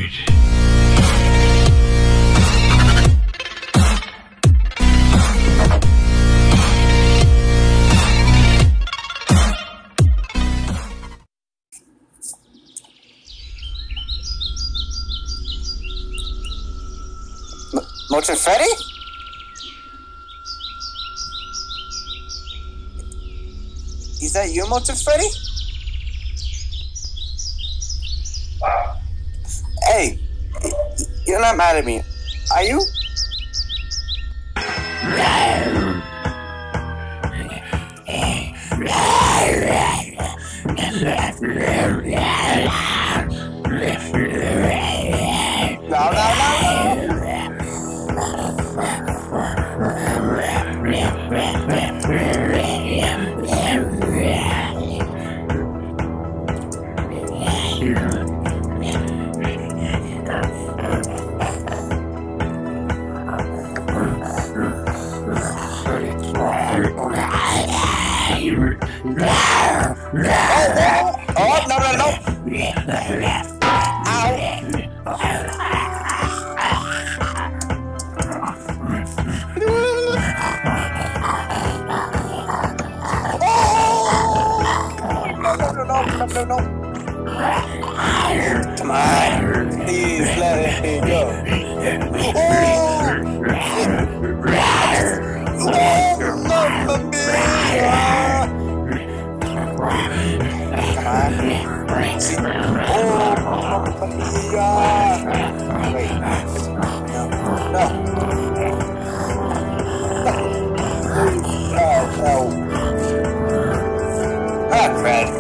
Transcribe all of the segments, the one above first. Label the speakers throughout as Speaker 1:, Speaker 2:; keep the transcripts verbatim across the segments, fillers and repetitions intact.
Speaker 1: Motor Freddy? Is that you, Motor Freddy? Hey, you're not mad at me, are you? No, no, no, no! Oh, oh, no, no, no! No, no, no. Come on. Please let me go. Oh! Oh, Mamma Mia! Come on. Oh, Mamma Mia! Wait. No. No. Oh, oh. Ah, Fred.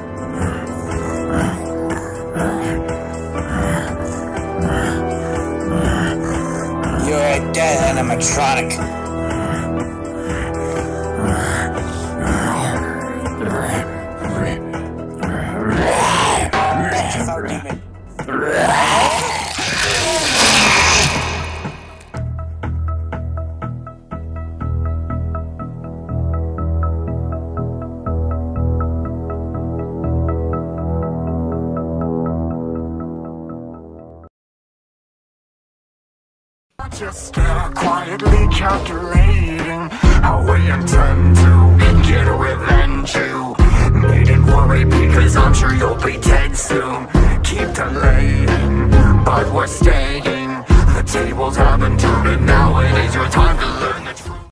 Speaker 1: You're a dead animatronic. That's our demon.
Speaker 2: Just uh, quietly calculating how we intend to get revenge you. Needn't worry because I'm sure you'll be dead soon. Keep delaying, but we're staying. The tables haven't turned.